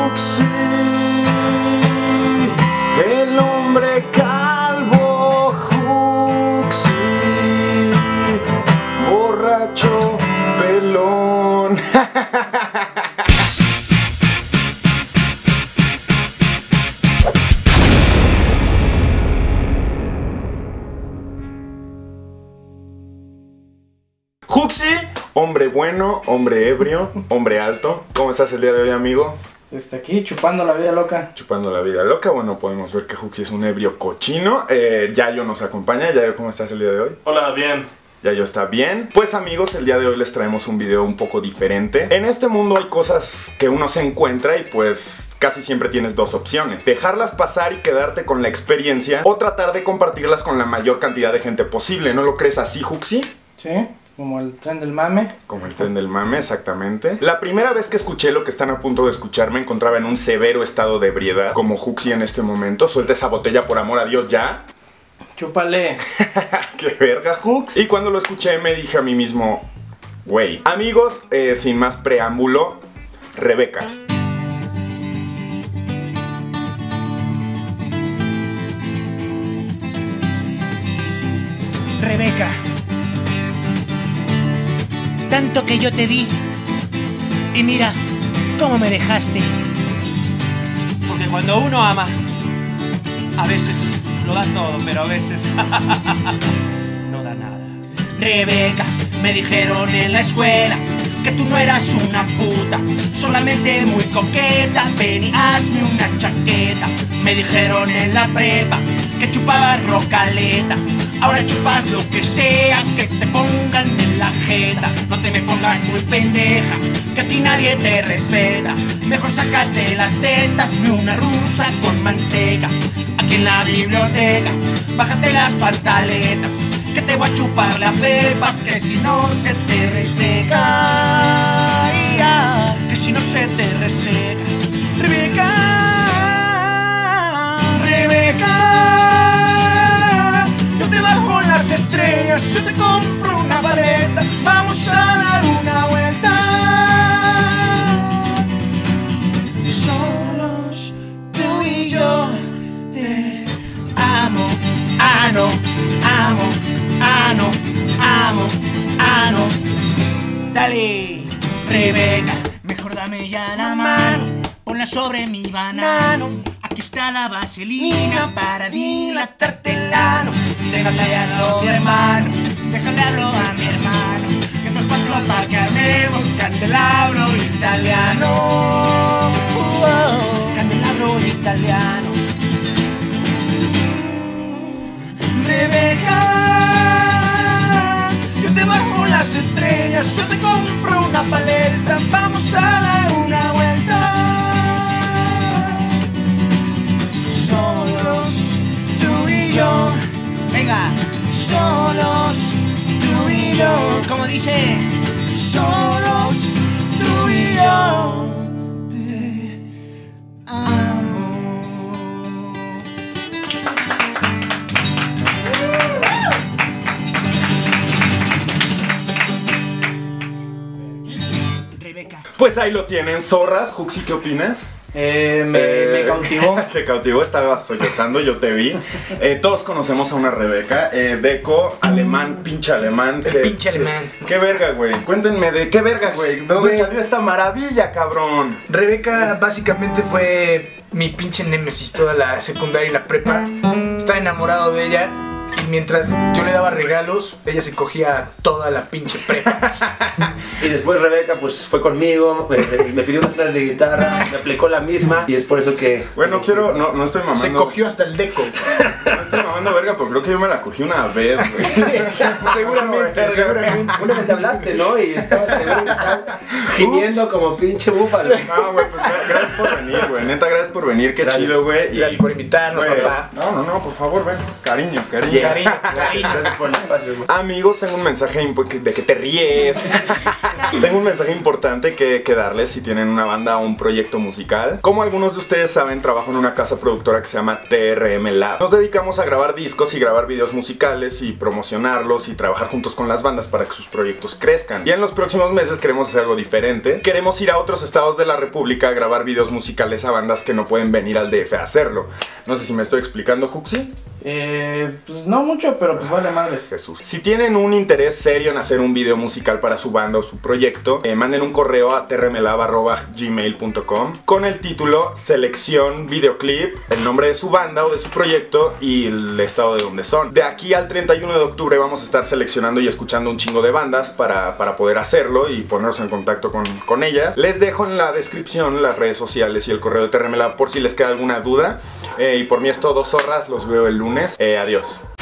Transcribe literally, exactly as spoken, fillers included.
Juxi, el hombre calvo. Juxi, borracho, pelón. Juxi, hombre bueno, hombre ebrio, hombre alto. ¿Cómo estás el día de hoy, amigo? Está aquí chupando la vida loca. Chupando la vida loca. Bueno, podemos ver que Juxi es un ebrio cochino. eh, Yayo nos acompaña. Yayo, ¿cómo estás el día de hoy? Hola, bien. Yayo está bien. Pues amigos, el día de hoy les traemos un video un poco diferente. En este mundo hay cosas que uno se encuentra y pues casi siempre tienes dos opciones: dejarlas pasar y quedarte con la experiencia, o tratar de compartirlas con la mayor cantidad de gente posible. ¿No lo crees así, Juxi? Sí, como el tren del mame. Como el tren del mame, exactamente. La primera vez que escuché lo que están a punto de escuchar me encontraba en un severo estado de ebriedad, como Juxi en este momento. Suelta esa botella, por amor a Dios, ya. Chúpale. ¡Qué verga, Jux! Y cuando lo escuché me dije a mí mismo, güey. Amigos, eh, sin más preámbulo, Rebeca. Rebeca, tanto que yo te di y mira cómo me dejaste. Porque cuando uno ama, a veces lo da todo, pero a veces no da nada. Rebeca, me dijeron en la escuela que tú no eras una puta, solamente muy coqueta. Ven y hazme una chaqueta. Me dijeron en la prepa que chupabas rocaleta. Ahora chupas lo que sea que te pongan en la jeta. No te me pongas muy pendeja, que a ti nadie te respeta. Mejor sácate las tetas, me una rusa con manteca. Aquí en la biblioteca, bájate las pantaletas, que te voy a chupar la pepa, que si no se te reseca. Ay, ay, que si no se te reseca. Rebeca, Rebeca, yo te bajo las estrellas, yo te compro una paleta, vamos a dar una vuelta. Solos tú y yo, te amo, ano, amo, ano, amo, ano. Dale, Rebeca, mejor dame ya la mano, ponla sobre mi banano. Aquí está la vaselina para dilatarte el ano. Déjale hablarlo a mi hermano, déjale hablarlo a mi hermano, que estos cuatro para que armemos candelabro italiano. Uh -oh, candelabro italiano. Rebeca, yo te bajo las estrellas, yo te compro una paleta, vamos a dar una vuelta. Solos tú y yo, venga, solos tú y yo, como dice, solos tú y yo, te amo. Rebeca. Pues ahí lo tienen, zorras. Juxi, ¿qué opinas? Eh, me, Eh, me cautivó. Te cautivó, estaba sollozando, yo te vi. Eh, todos conocemos a una Rebeca. Eh, Deco, alemán, pinche alemán. El ¿Qué- pinche alemán. Qué, qué verga, güey. Cuéntenme de qué verga, güey. ¿De dónde Güey. salió esta maravilla, cabrón? Rebeca básicamente fue mi pinche némesis toda la secundaria y la prepa. Estaba enamorado de ella y mientras yo le daba regalos, ella se cogía toda la pinche prepa. Y después Rebeca pues fue conmigo, me, me pidió unas clases de guitarra, me aplicó la misma y es por eso que... Bueno, quiero, no, no estoy mamando. Se cogió hasta el deco. No estoy mamando verga, pero creo que yo me la cogí una vez, güey. Seguramente, seguramente. Una vez te hablaste, ¿no? Y estabas gimiendo como pinche búfalo. No, güey, pues gra- gracias por venir, güey. Neta, gracias por venir, qué Gracias. chido, güey. Y- Gracias por invitarnos, güey, papá. No, no, no, por favor, ven. Cariño, cariño. Llegaste Cariño, cariño. Gracias por el espacio. Amigos, tengo un mensaje imp- de que te ríes. Tengo un mensaje importante que, que darles si tienen una banda o un proyecto musical. Como algunos de ustedes saben, trabajo en una casa productora que se llama T R M Lab. Nos dedicamos a grabar discos y grabar videos musicales y promocionarlos y trabajar juntos con las bandas para que sus proyectos crezcan. Y en los próximos meses queremos hacer algo diferente. Queremos ir a otros estados de la república a grabar videos musicales a bandas que no pueden venir al D F a hacerlo. No sé si me estoy explicando, Juxi. Eh, pues no mucho, pero pues vale madres. Jesús. Si tienen un interés serio en hacer un video musical para su banda o su proyecto, eh, manden un correo a trmlab arroba gmail punto com con el título, selección, videoclip, el nombre de su banda o de su proyecto y el estado de donde son. De aquí al treinta y uno de octubre vamos a estar seleccionando y escuchando un chingo de bandas para, para poder hacerlo y ponernos en contacto con, con ellas. Les dejo en la descripción las redes sociales y el correo de T R M Lab por si les queda alguna duda. Eh, y por mí es todo, zorras, los veo el lunes. Eh, adiós.